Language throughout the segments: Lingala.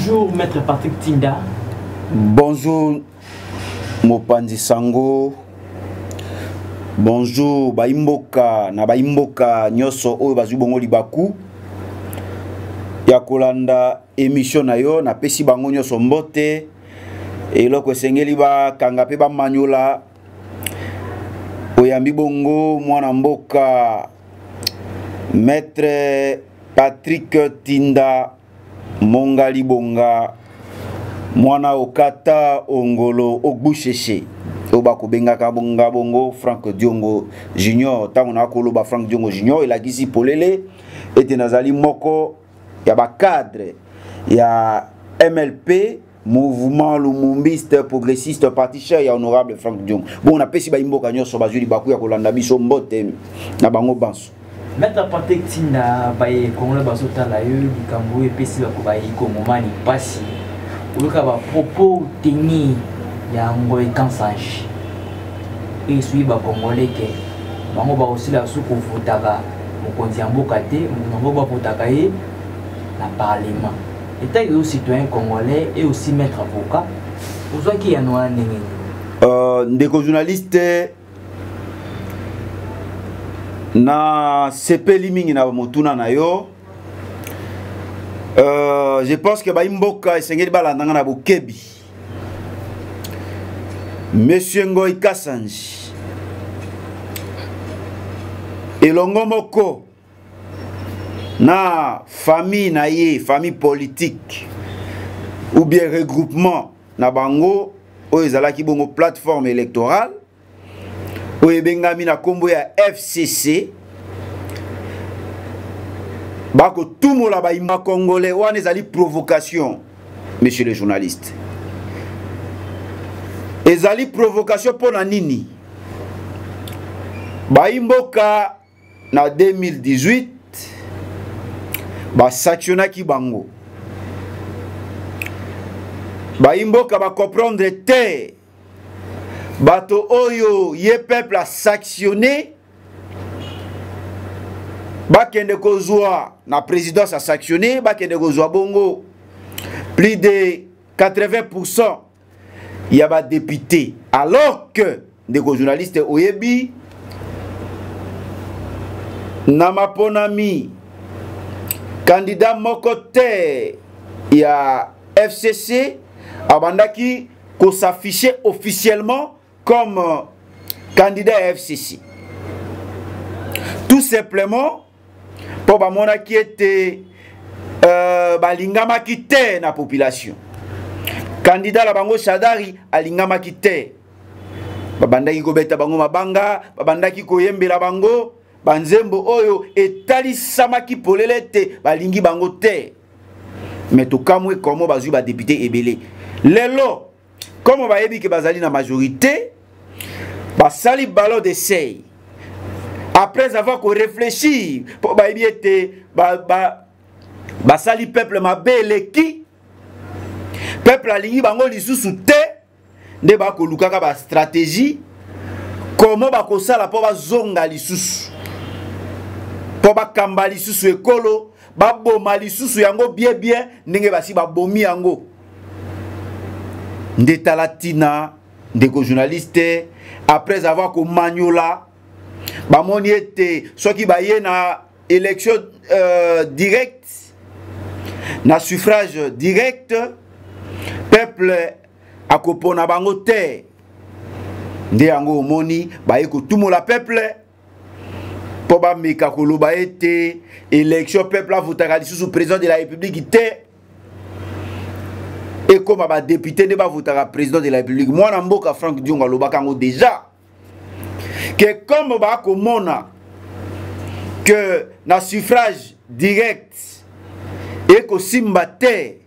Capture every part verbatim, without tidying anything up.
Bonjour Maître Patrick Tinda. Bonjour Mopanzi Sango. Bonjour Baimboka na Baimboka nyoso oyo bazwi bongo libaku ya kolanda émission na yo na pesi bango nyoso mbote eloko esengeli ba kanga pe ba manyola oyambi bongo mwana mboka Maître Patrick Tinda Mongali Bonga mwana okata ongolo ogbusheshe oba kubengaka bonga bongo Frank Diongo Junior tango na koloba Frank Diongo Junior il a gisi polele ete nazali moko ya ba cadre ya M L P mouvement lumumbiste progressiste parti cher ya honorable Frank Diongo bon na pesi ba imboka nyoso bazuli baku ya kolanda biso mbote na bango banso. Maître Patrick Tinda baye Congolais basota la yo likambo epesi ba ko bayi ko momani pasi uluka ba propos teni ya ngoy kansage et suivi ba Congolais ke bango ba aussi la suku votaka mokonzi ya mboka te bango ba votaka ye na parlement état yo citoyen congolais et aussi maître avocat ozwa ki ya noa ndenge euh ndeko journaliste na sepeli mingi na motuna na yo euh je pense que ba imboka esengeli balandanga na bokebi Monsieur Ngoy Kasanji elongo moko na famille na ye famille politique ou bien regroupement na bango oyo ezalaki bongo plateforme électorale oyo ebengami na kombo ya F C C bako tumola baima congolais wana ezali provocation monsieur le journaliste ezali provocation pona nini baimboka na deux mille dix-huit ba sanctionnaki bango baimboka ba comprendre te bato oyo ye peuple a sanctionné bakende kozwa na présidence a sanctionné bakende kozwa bongo plus de quatre-vingts pour cent ya ba député alors que des journalistes oyebi na maponami candidat moko te ya F C C abandaki ko s'afficher officiellement comme candidat à F C C. Tout simplement pour ba mona qui était euh, balingama kite na population. Candidat la bango Shadari alingama kite. Babandaki ko beta bango mabanga, babandaki ko yembela bango, banzembo oyo etali samaki polele te balingi bango te. Mais tout kamwe komo bazui ba député ebele. Lelo comme ba yebi ke bazali na majorité ba sali ballon d'essai après avoir ko réfléchi pour ba yebi ete ba ba ba sali peuple mabele ki peuple alingi bango lisusu te nde ba ko lukaka ba stratégie comment ba ko sala po ba zonga lisusu po ba kamba lisusu ekolo ba boma lisusu yango bien bien ndenge basi ba bomi yango ndeta latina ndeko journaliste après avoir ko maniola ba moni ete soki ba ye na élection euh, directe na suffrage direct peuple akopona bango te nde yango moni ba ye ko tumola peuple po ba meka koloba ete élection peuple a votaka lisusu président de la république te et comme ba député ne ba votaka président de la république moi na mboka Frank Diongo alobaka ngo déjà que comme ba komona que na suffrage direct et ko simba te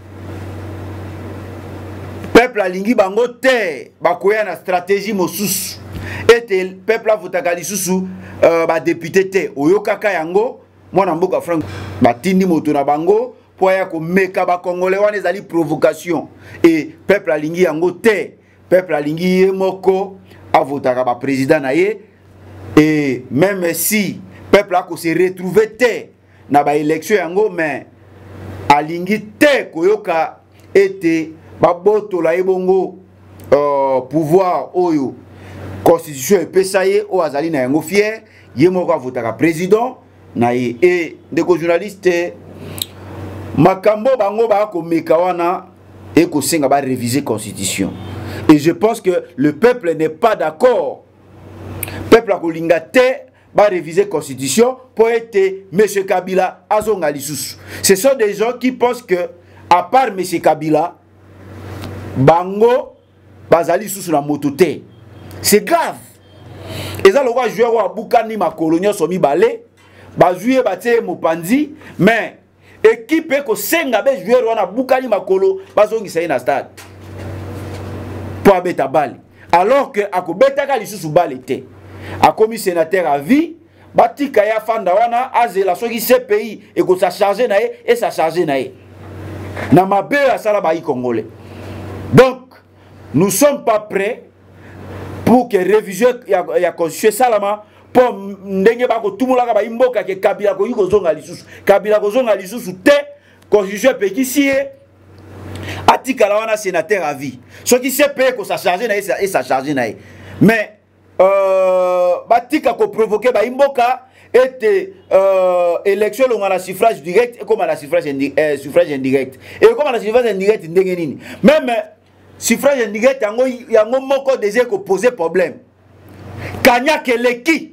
peuple alingi bango te ba koya na stratégie mosusu et peuple a votaka lisusu euh, ba député te oyokaka yango moi na mboka Frank batindi moto na bango pour ya ko meka ba congolais wana ezali provocation et peuple alingi yango te peuple alingi moko avotaka ba président na ye et même si peuple a ko se retrouver te na ba élection yango mais alingi te koyoka ete babotola ebongo euh, pouvoir oyo constitution epesa ye o azali na yango fier ye moko avotaka président na ye e ndeko journaliste makambo bango bakomeka wana et qu'on s'en va réviser constitution. Et je pense que le peuple n'est pas d'accord. Le peuple a kolingate va réviser constitution pour être M. Kabila Azonga Lisusu. Ce sont des gens qui pensent que à part M. Kabila, Bango Bazali Lisusu la mototé. C'est grave. Et ça le roi joueur à Bukani ma colonia somi balé, ba jouer baté Mopanzi, mais équipe ko senga be joueur wana bukani makolo bazongi sayi na stade pour abeta bali alors que akobeta ka lisusu bali te akomi sénateur à vie batika ya fanda wana azela soki ce pays et ko sa charger na et sa charger na na mabe ya sala ba congolais. Donc nous sommes pas prêts pour que révision ya, ya constitution salama pour ndenge bako tumulaka ba imboka ke Kabila ko yiko zonga lisusu Kabila ko zonga lisusu te constitution pekisie atikala wana sénateur à vie ce qui se paye ko sa charger na et sa charger na mais euh batika ko provoquer ba imboka était euh élection longa na suffrage direct et comme la suffrage indirect euh, suffrage indirect et comme la suffrage indirect ndenge nini même suffrage indirect yango yango moko déjà ko poser problème kanya keleki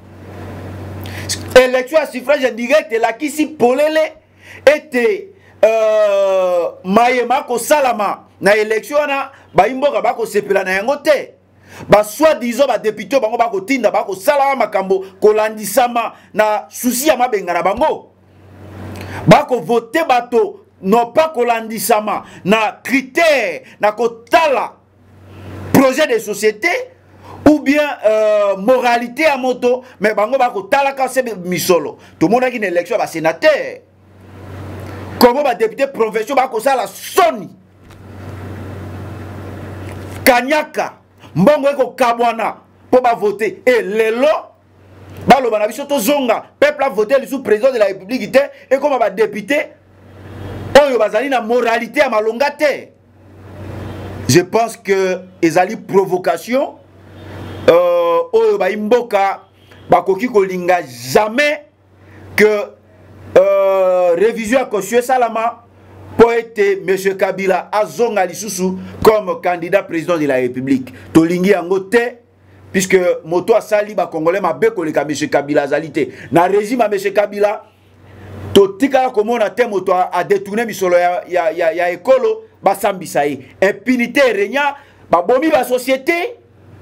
élection à suffrage indirect la qui si polele était euh mayema ko salama na élection na ba imboka ba ko sepela na yango te ba soit disons ba député bango ba ko tinda ba ko salama makambo ko landisama na souci ya mabenga na bango ba ko voter bato non pas ko landisama na critère na ko tala projet de société ou bien euh, moralité à moto mais bango ba ko talaka se misolo tout le monde a une élection ba sénateur comment ba député provincial ba ko sala soni kanyaka mbongo eko kabwana pour ba voter et lelo ba lo bana biso to zonga peuple a voté le sous président de la République et comme ba député oyo bazali na moralité à malonga te. Je pense que ezali provocation euh oyo ba imboka ba koki kolinga jamais que euh révision à constitution salama pour être M. Kabila azonga lisusu comme candidat président de la République tolingi yango te puisque moto asali ba congolais mabe koleka M. Kabila azalité na régime à M. Kabila to tika komona te moto a détourné misolo ya ya ya, ya ekolo ba sambisa yi impunité régna ba bomi ba société.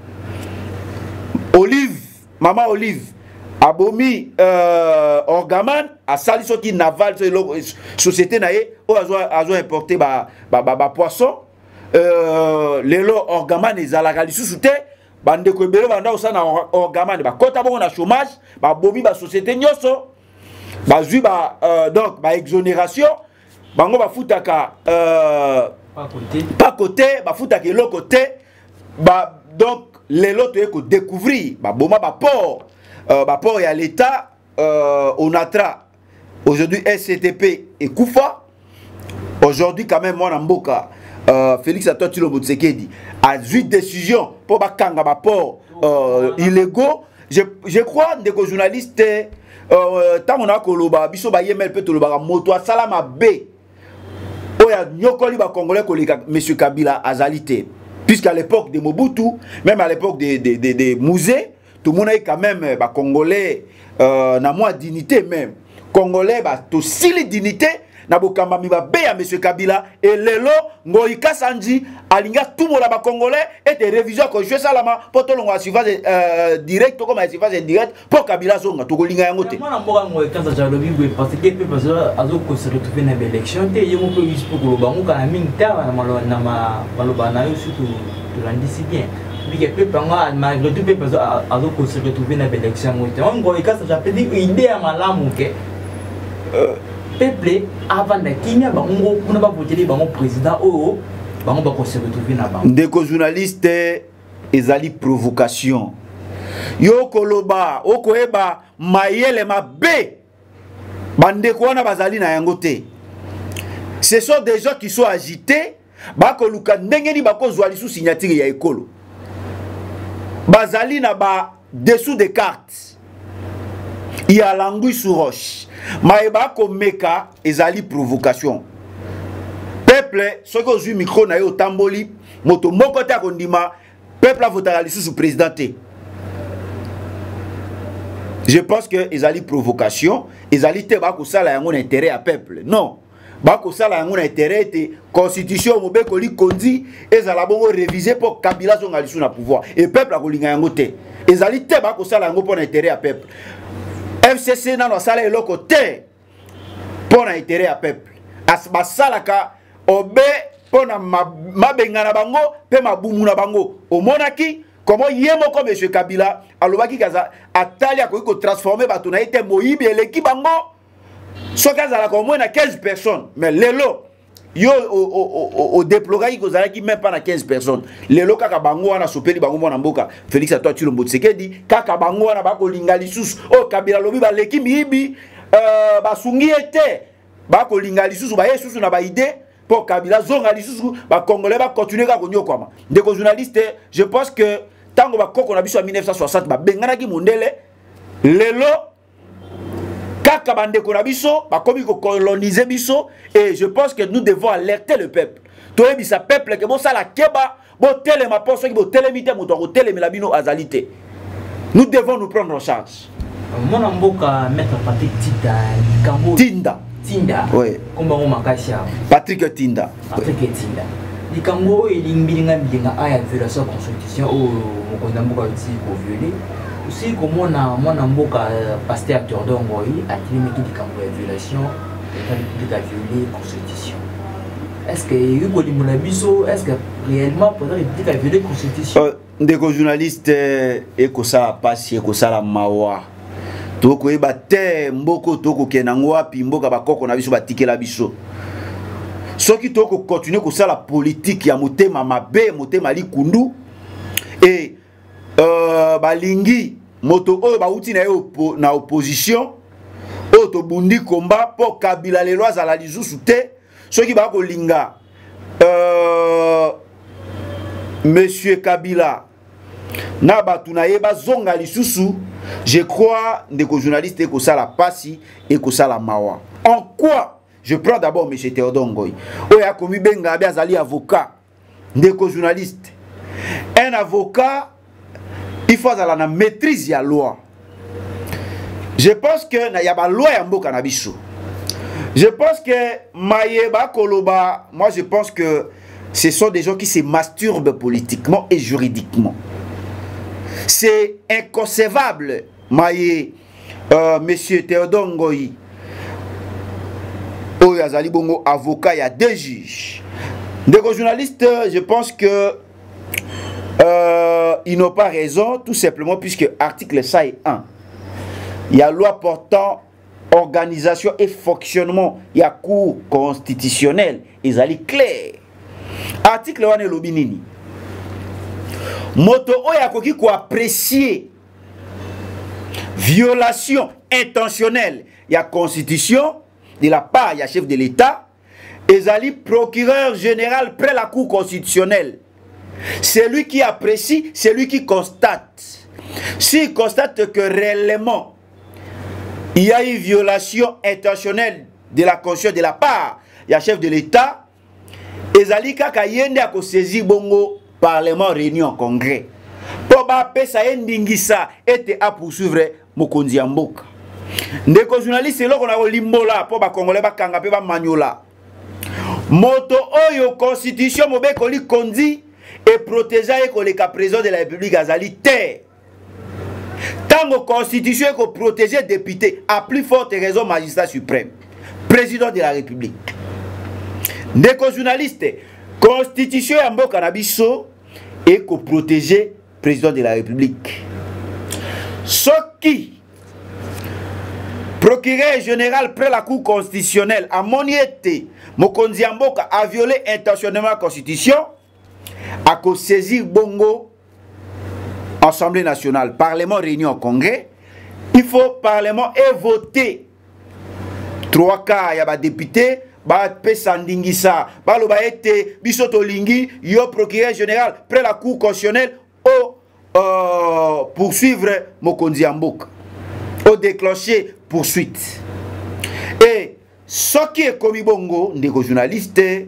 Olive, maman Olive, abomi euh, Orgaman, a sali ce qui naval, société naïe, ou a importé ba ba ba ba poisson, euh, les lots Orgaman et Zalakali sous-souté, bande ko belo banda osana Orgaman, ba kota bon na chômage, ba bomi ba société nyoso, ba zui ba euh, donc ba exonération, bango ba futaka euh, pas côté, pas côté, ba futaka l'autre côté, ba donc les lots que découvrir bah boma bah port euh, bah port et à l'état euh, on atra aujourd'hui S C T P et Koufa aujourd'hui quand même moi Namboka euh, Félix Antoine Tshilombo Tshisekedi a eu décision pour bah kanga bah port euh, illégaux je je crois des journalistes euh tant on a koloba biso ba yemel pe toloba moto salama B oya nyokoli ba congolais kolika monsieur Kabila azalité. Puisqu'à l'époque de Mobutu, même à l'époque des de, de, de musées, tout le monde a quand même bah, Congolais, euh, na moins dignité même. Congolais, bah, tout si les dignités, na bokamba mi ba be à M. Kabila, et lelo, ngoika sanji, alinga tout le monde ba Congolais, et des révisions que je salama, pour tout le monde à suivre direct, comme à suivre indirect, pour Kabila zonga, tout le monde moi, je moi, quand ça j'ai le parce que parce que azo ko se retrouver dans l'élection, te yemo ko use pour le bango kana minta na malo na ma malo bana yo surtout de l'indisci bien. Puis que peuple nga malgré tout peuple azo ko se retrouver dans l'élection, on go quand ça j'appelle idée à malamu ke euh peuple avant de Kenya bango kuna ba voter bango président o bango ba ko se retrouver na bango. Ndeko journaliste ezali provocation. Yo koloba okoeba mayele mabe bandeko wana bazali na yango te Ce sont des gens qui sont agités. Bako luka ndengeni bako zwali sous signature ya ekolo. Bazali na ba dessous des cartes. Il y a l'anguille sous roche. Mais bako meka ezali provocation. Peuple, ce que j'ai micro na yo tamboli, moto moko ta kondima, peuple a voté ali sous président. Je pense que ezali provocation, ezali te bako sala yango intérêt à peuple. Non. Bako sala yango intérêt te constitution mobeko li kondi ezala bongo réviser pour Kabila zonga lisu na pouvoir et peuple a kolinga yango te. Ezali te bako sala yango pour intérêt à peuple. F C C na no sala eloko te pour intérêt à peuple. As basalaka obe pona mabengana bango pe mabumu na bango. Omonaki comment yemo comme monsieur Kabila alobaki kaza atali akoki ko transformer bato na ete moyibi eleki bango. So kazala ko moins na quinze personnes mais lelo yo au déplorer ko zala ki même pas na quinze personnes lelo kaka bango wana sopeli bango mona mboka Félix Antoine Tshilombo Tshisekedi kaka bango wana bako linga lisusu o Kabila lobi ba leki miyibi euh basungi ete bako linga lisusu ba yesusu na ba idée pour Kabila zonga lisusu ba congolais ba continuer ka konyokwama ndeko journaliste je pense que tango ba koko na biso en mille neuf cent soixante ba bengana ki mondele lelo kaka bande ko na biso ba komi ko coloniser biso et je pense que nous devons alerter le peuple. Toi bisa peuple que bon ça la keba bon telema pour ceux qui bon telemite moto ko telemela bino azalité. Nous devons nous prendre en charge. Mon amboka maître Patrick Tinda Likambo Tinda Tinda oui komba mo makasha Patrick Tinda Patrick Tinda Likambo elingilinga bilinga aya violation constitution o mokonda mboka uti ko violer aussi comment na mwana mboka pasteur Théodore Ngoyi a tenu qui Likambo ya violation de la violer constitution. Est-ce que yuko limona biso est-ce que réellement peut-être il a violé constitution? Ndeko journaliste et ko sala pasi et ko sala mawa toko eba te mboko toko kenango api mboka bakoko na biso batikela biso soki toko continuer ko sala politique ya motema mabe motema likundu et euh balingi moto oyo bauti na yo na opposition oto bundi combat pour Kabila les lois à la lisusu te soki ba ko linga euh monsieur Kabila na batu na yeba zonga lisusu. Je crois que journaliste que ça la passi et que ça la mawa. En quoi? Je prends d'abord M. Théodore Ngoyi. Oya komi benga azali avocat. Ndeko journaliste. Un avocat, il faut avoir la maîtrise de la loi. Je pense que il y a une loi en mboka na biso. Je pense que Mayeba Koloba, moi je pense que ce sont des gens qui se masturbent politiquement et juridiquement. C'est inconcevable, Maye, euh, monsieur Théodore Ngoyi. Oyazali Bongo, avocat, il y a deux juges. Des journalistes, je pense que euh, ils n'ont pas raison, tout simplement, puisque article cent un, il y a loi portant organisation et fonctionnement, il y a cours constitutionnel, ils allaient clair. Article un est l'obinini. Moto oya koki ko apprécier violation intentionnelle il y a constitution de la part il y a chef de l'État ezali procureur général près la cour constitutionnelle. C'est lui qui apprécie, c'est lui qui constate. S'il constate que réellement il y a une violation intentionnelle de la constitution de la part il y a chef de l'État ezali kaka yende a ko saisir bongo Parlement réuni en congrès. Pour ça ndingisa était à poursuivre mokonzi mboka. Ndeko journaliste là qu'on a limbola pour ba congolais ba kanga pe ba maniola. Moto oyo constitution mobeko li kondi et protéger ko le cas président de la République azali terre. Tango constitution ko protéger député à plus forte raison magistrat suprême, président de la République. Ndeko journaliste Constitution ya mboka na biso et ko protéger président de la République. Soki procureur général près la cour constitutionnelle a moniete mokonzi mboka a violé intentionnellement la constitution a ko saisir bongo Assemblée nationale, Parlement réuni en congrès, il faut Parlement et voter trois quarts ya ba député ba pesa ndingisa baloba ete biso tolingi yo procureur général près la cour constitutionnelle au euh, poursuivre mokonzi ya mboka au déclencher poursuite. Et ce qui est comme bongo ndeko journaliste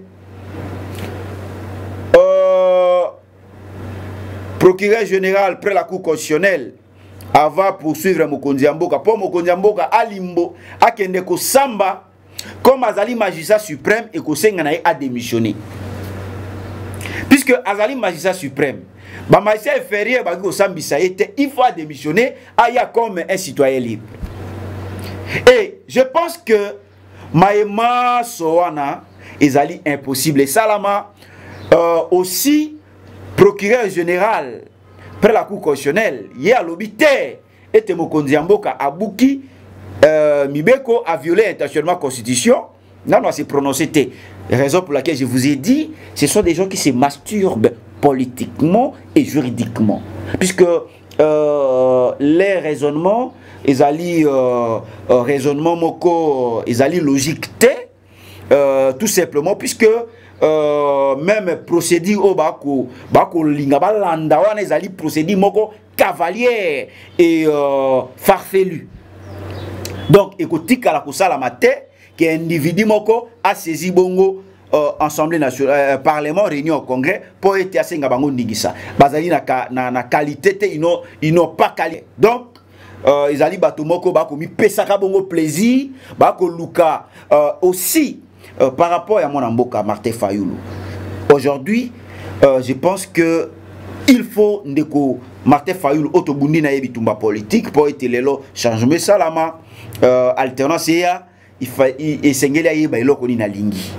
euh, procureur général près la cour constitutionnelle va poursuivre mokonzi ya mboka pour mokonzi ya mboka alimbo akende ko samba comme azali magistrat suprême et ko senga na a démissionné. Puisque azali magistrat suprême, ba magistrat inférieur ba ko sambisa était il faut démissionner aya comme un citoyen libre. Et je pense que maema soana ezali impossible. Et salama euh, aussi procureur général près la cour constitutionnelle, hier à l'obité, et mokonzi ya mboka abuki euh, Mibeko a violé intentionnellement la constitution. Non, non, c'est prononcé. Raison pour laquelle je vous ai dit, ce sont des gens qui se masturbent politiquement et juridiquement. Puisque euh, les raisonnements, ils allaient euh, euh, raisonnement moko, ils allaient logique euh, tout simplement, puisque Euh, même procédé au bako bako linga balanda wana ezali procédé moko cavalier et euh, farfelu. Donc ekotika la kosala maté que individu moko a saisi bongo euh, Assemblée nationale, euh, Parlement réuni au Congrès pour être asenga bango ndingisa bazali na na, na qualité te ino ino pas qualité. Donc euh, ezali bato moko bako mi pesaka bongo plaisir bako luka euh, aussi. Euh, par rapport à mon amboka Martin Fayoulou, aujourd'hui, euh, je pense que il faut ndeko Martin Fayoulou autobundi na yebitumba politique pour être lelo changement salama euh, alternance ya il fa esengeli ya yeba eloko ni na lingi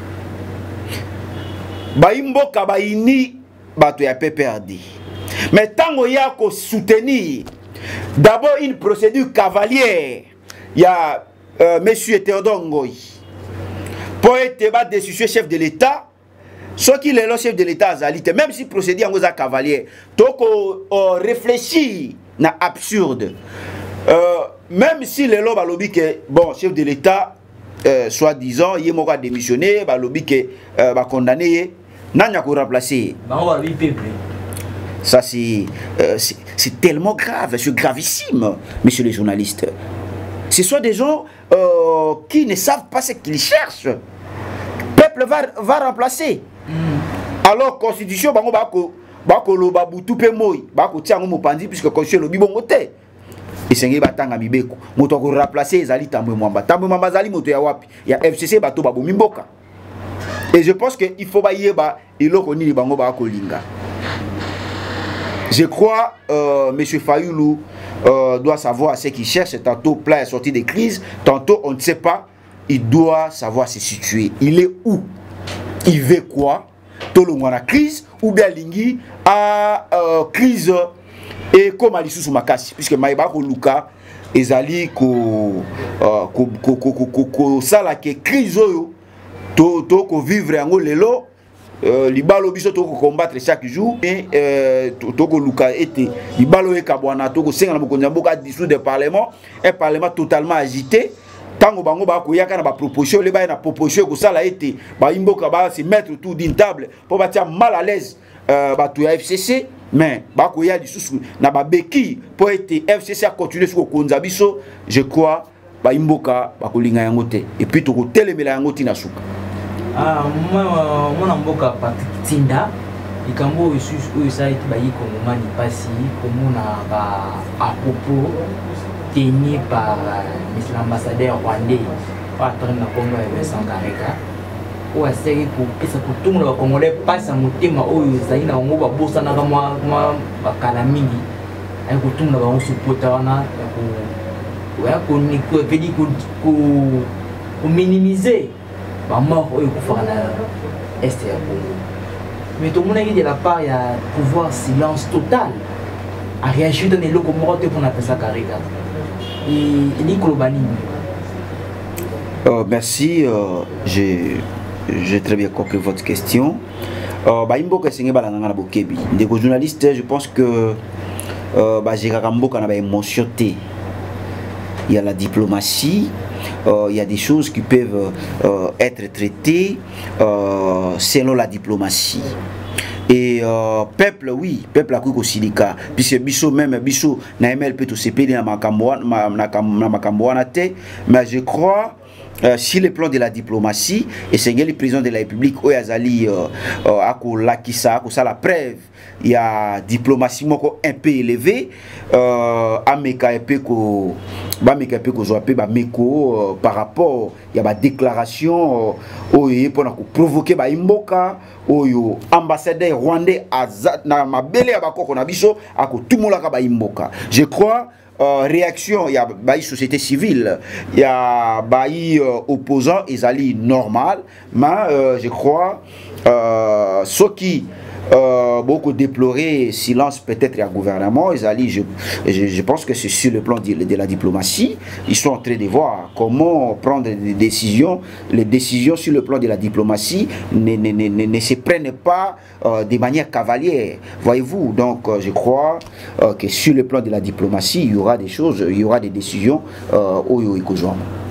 ba imboka ba ini bato ya P P R D mais tango ya ko soutenir d'abord une procédure cavalière ya euh, monsieur Théodore Ngoyi pour être bas décision chef de l'État, ce qui est le chef de l'État azalité, même si procédé en cause cavalier, donc on réfléchit na absurde. Euh, même si le lobby lobby que bon chef de l'État, euh, soi-disant, il est démissionné, bah lobby que euh, bah condamné, n'a rien qu'à remplacer. Ça c'est euh, c'est tellement grave, c'est gravissime, messieurs les journalistes. Ce sont des gens euh, qui ne savent pas ce qu'ils cherchent. Le peuple va, va remplacer. Mm. Alors, constitution, bango bako bako lo babutu pe moy, bako tiango mopandi puisque constitution lo bibongo te. Et sengi batanga mibeko. Moto ko remplacer ezali tambwe mwamba. Tambwe mwamba zali moto ya wapi? Ya F C C bato babo mimboka. Et je pense que il faut ba yeba iloko ni bango bako linga. Je crois euh, monsieur Fayoulou Euh, doit savoir ce qu'il cherche. Tantôt plein est sorti de crise, tantôt on ne sait pas. Il doit savoir se situer. Il est où? Il veut quoi? Tout le monde a crise ou bien Lingi a euh, crise et comme Alissou Soumakasi puisque Maïba Luka ezali ko ko ko ko ko ko sala ke crise oyo to to ko vivre en lelo. Euh, libalo biso to ko combattre chaque jour et euh, to ko luka été libalo e kabwana to ko senga na bokonza mboka dissous de parlement un parlement totalement agité tango bango ba ko yaka na ba proposition le ba na proposition ko sala été ba imboka ba se mettre autour d'une table pour ba tia mal à l'aise euh, ba to ya F C C mais ba ko ya dissous na ba beki pour être F C C a continuer sur konza biso je crois ba imboka ba ko linga yango te et puis to ko telemela yango tina suka. Ah, moi, mon amboka Patrick Tinda, il cambo ici où ça est bailli comme mani passi, comme on a à propos tenu par l'ambassadeur rwandais, patron de Congo et Vincent Kareka, ou à série pour que ça pour tout le monde congolais passe à mon thème où ça y est, on va bosser dans moi, moi, Kalamini, et pour tout le monde se porter en a, pour pour minimiser. Mort au est mais tout le monde a dit de la part il y a pouvoir silence total à réagir dans les locaux morts pour appeler ça Kareka et il euh, merci euh, j'ai j'ai très bien compris votre question euh, bah imbo que c'est ngeba na bokebi des journalistes je pense que euh, bah j'ai rambo kana ba émotion il y a la diplomatie euh, il y a des choses qui peuvent euh, être traitées euh, selon la diplomatie. Et euh, peuple, oui, peuple a cru au silica, puisque biso même, biso na M L P tout C P D na makamboana te, mais je crois. Euh, sur le plan de la diplomatie, et c'est le président de la République, Oyazali, euh, euh, à ça, ça la preuve, il y a diplomatie un peu élevée, euh, à meka un peu ko, ba meka un peu ko zoapé, ba meko par rapport, il y a des déclarations, euh, pour provoquer ba imboka, oyo ambassadeur rwandais azat na mabele ya bakoko na biso, à tout le monde ba imboka. Je crois. Euh, réaction, il y a la société civile, il y a les euh, opposants, ils allaient normal, mais euh, je crois euh, ceux qui euh, beaucoup déploré silence peut-être à gouvernement, ils allaient, je, je, je pense que c'est sur le plan de, de la diplomatie, ils sont en train de voir comment prendre des décisions, les décisions sur le plan de la diplomatie ne, ne, ne, ne, ne se prennent pas euh, de manière cavalière, voyez-vous. Donc euh, je crois euh, que sur le plan de la diplomatie, il y aura des choses, il y aura des décisions euh, au Yoikozoam.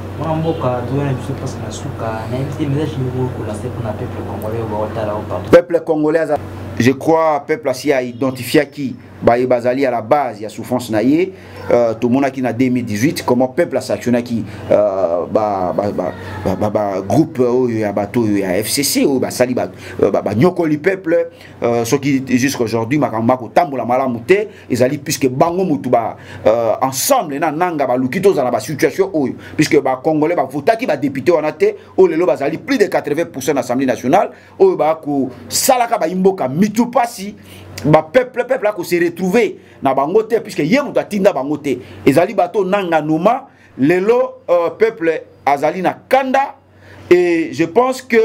Peuple congolais, je crois peuple a identifié qui Baye Bazali à la base, il y a souffrance naïe. Euh, tout le monde qui en deux mille dix-huit, comment peuple a sanctionné qui euh, bah, bah, bah, bah, bah, groupe où il y a bateau, il y a F C C, où bah, sali bah, bah, nyokoli peuple, euh, ce qui jusqu'à aujourd'hui, ma kambako tambola malamute, ils allaient puisque bango mutu bah euh, ensemble, na nanga bah lukito dans la situation où puisque bah congolais bah vota qui bah député on a été, où les lobes allaient plus de quatre-vingts pour cent de l'Assemblée nationale, où bah ku salaka bah imboka mitu pasi. Ba peuple peuple a se retrouver na bangote puisque yemu datinda bangote ezali bato nanga noma lelo euh, peuple azali na kanda et je pense que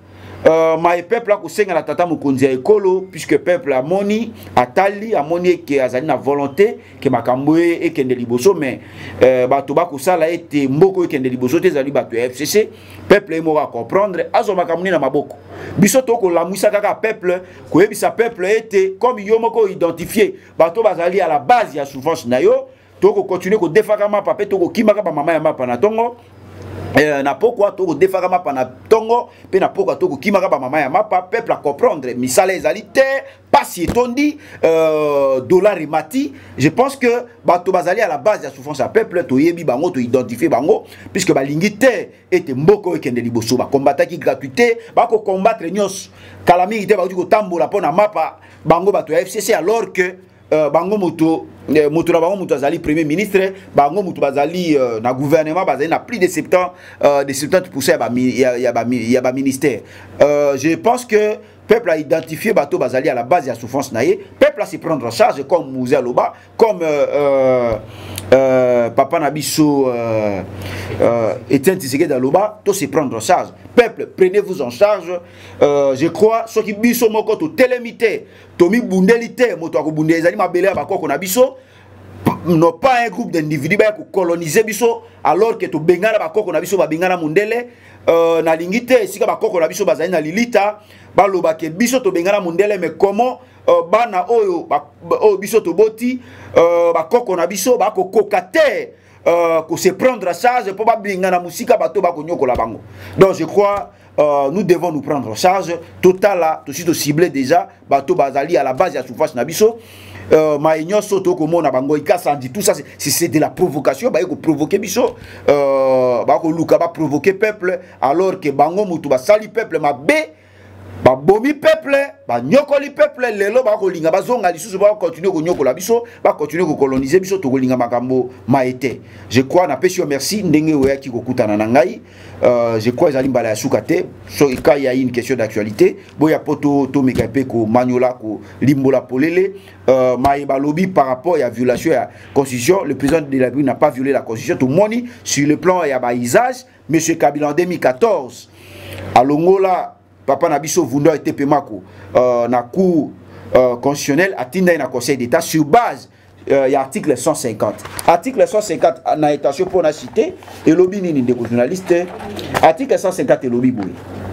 euh, ma peuple a kosenga la tata mukonzi ekolo puisque peuple a moni atali a moni que azali na volonté que makamboe et kende liboso mais euh, bato ba kosala ete mboko kende liboso te ezali bato F C C peuple emo va comprendre azo makamuni na maboko biso toko la muisa kaka peuple koyebisa peuple ete comme yo moko identifier bato bazali à la base ya souffrance na yo toko continuer ko defaka mapa pe toko kimaka ba mama ya mapa na tongo Euh, na pourquoi toko defaka mapa na tongo pe na pourquoi toko kimaka ba mama ya mapa peuple à comprendre misala ezalité pas si tondi euh, dollar et mati je pense que bato bazali à la base ya souffrance à peuple to yebi bango to identifier bango puisque ba lingité était mboko ekende liboso ba combattre qui gratuité ba ko combattre nyos kala mingi te ba ko tambola pona mapa bango bato F C C alors que euh, bango moto Euh, moto na bango moto azali premier ministre bango moto bazali euh, na gouvernement bazali na plus de septante euh, de septante pour cent ya ya ba ya ba ministère euh, je pense que peuple a identifié bateau bazali à la base de la souffrance naïe peuple a se prendre en charge comme Mouzé Aloba comme euh, euh, euh, Papa Nabiso euh, euh, Etienne Tshisekedi Aloba tout se prendre en charge peuple prenez-vous en charge euh, je crois ce qui biso moko to telemité to mi bundelité moto ko bundé ezali mabele ba koko na biso non pas un groupe d'individus qui coloniser biso alors que to bengana ba koko na biso ba bengana mundele euh, na lingité sika ba koko na biso bazali na lilita ba loba ke biso to bengana mundele mais comment euh, bana oyo ba o biso to boti euh, ba koko na biso ba ko kokate euh, ko se prendre à charge pour ba bengana musika bato ba ko nyokola bango donc je crois Euh, nous devons nous prendre en charge total là tout de suite ciblé déjà bateau bazali à la base ya souffrance na biso euh maïnyo soto ko mona bango ikasa dit tout ça c'est c'est de la provocation ba ko provoquer biso euh ba ko luka ba provoquer peuple alors que bango mutu ba sali peuple ma bé ba bomi peuple ba nyokoli peuple lelo ba ko linga bazonga lisusu ba continuer ko nyokola biso ba continuer ko coloniser biso to ko linga makambo maete je crois na pesio merci ndenge oya ki ko kutana na ngai euh je crois ezali mbala ya sukate so il y a une question d'actualité boya poto to mekape ko manyola ko limbola polele euh maïba lobby par rapport à violation de la constitution le président de la République n'a pas violé la constitution tout moni sur le plan ya ba usage monsieur Kabila en deux mille quatorze à Longola Papa Nabiso Vunda était Pemako euh, na cour euh, constitutionnelle à Tinda na conseil d'état sur base euh, y a article cent cinquante article cent cinquante na étation pour na cité et lobby ni de journaliste article cent cinquante et lobby boy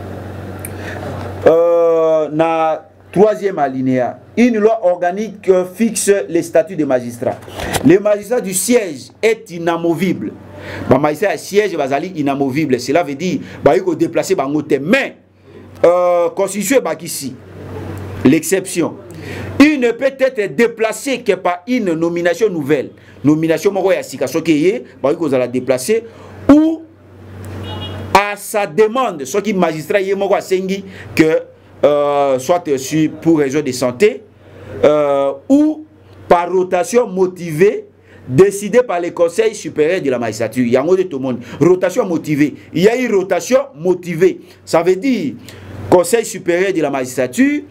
euh, na troisième alinéa une loi organique fixe les statuts des magistrats le magistrat du siège est inamovible ba magistrat siège bazali inamovible, cela veut dire ba il faut déplacer bango te, mais euh, constitution bakisi l'exception, il ne peut être déplacé que par une nomination nouvelle, nomination moko ya sika soki ye ba il faut la déplacer, ou à sa demande soki magistrat ye moko asengi que euh, soit pour raison de santé, euh, ou par rotation motivée décidée par le Conseil supérieur de la magistrature. Il y a un tout le monde. Rotation motivée. Il y a une rotation motivée. Ça veut dire Conseil supérieur de la magistrature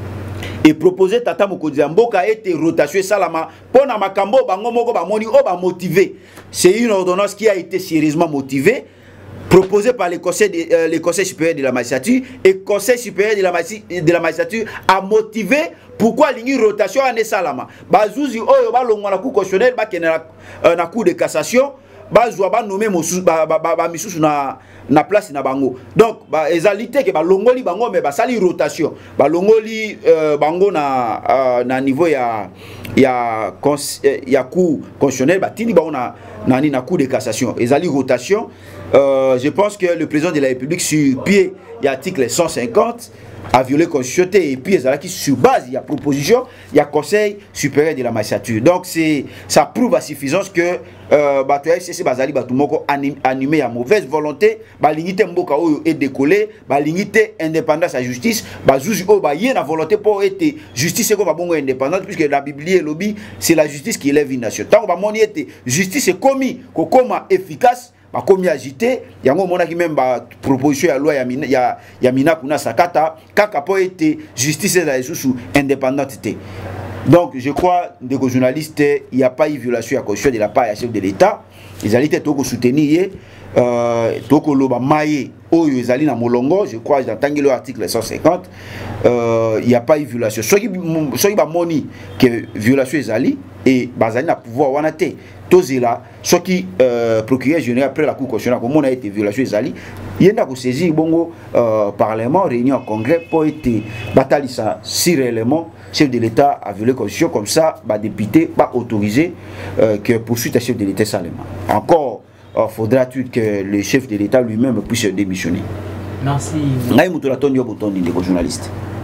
et proposé Tata Mokonzi Mboka été rotation salama pour na makambo bango moko ba moni o ba motivé. C'est une ordonnance qui a été sérieusement motivée, proposé par le Conseil, de, euh, le Conseil supérieur de la magistrature, et le Conseil supérieur de la, de la magistrature a motivé pourquoi l'ini rotation en salama. Bazouzi oyo ba longwa na cour constitutionnelle ba kena na cour de cassation, bazwa ba nommer mosu ba ba ba misusu na na place na bango. Donc ba ezalité que ba longoli bango mais ba sali rotation. Ba longoli euh, bango na euh, na niveau ya ya ya cour constitutionnelle ba tini bango na na na cour de cassation. Ezali rotation. Euh, je pense que le président de la République sur pied il y a l'article cent cinquante a violé la constitution et puis qui sur base il y a proposition il y a Conseil supérieur de la magistrature. Donc c'est ça prouve à suffisance que euh, bato F C C bazali bato moko animé à mauvaise volonté, ba lingité mboka oyo est décollé, ba lingité indépendance à justice, ba juge o ba yé na volonté pour être justice ko ba bongo indépendante, puisque la Bible et lobby c'est la justice qui élève une nation. Tant que ba moni était justice est commis ko koma efficace ba komi agité yango mona ki même ba proposition ya loi ya mina ya ya mina kuna sakata kaka po été justice la sous indépendante. Donc je crois des journalistes il n'y a pas eu violation à constitution de la part du chef de l'État. Ils allaient être soutenir euh toko loba maye oyo ezali na molongo, je crois dans tangelo article cent cinquante, euh il n'y a pas eu violation. Soit qui soit qui ba moni que violation ezali et bazali na pouvoir wana te. Tozela ce qui euh, procureur général après la cour constitutionnelle comme on a été violation ezali yenda ko saisir bongo euh, parlement réunion en congrès pour être batalisa si réellement chef de l'État a violé la constitution, comme ça bah député va autoriser euh, que poursuite à chef de l'État seulement. Encore euh, faudra-t-il que le chef de l'État lui-même puisse démissionner. Merci. Ngai mutola tondio botondi de journaliste.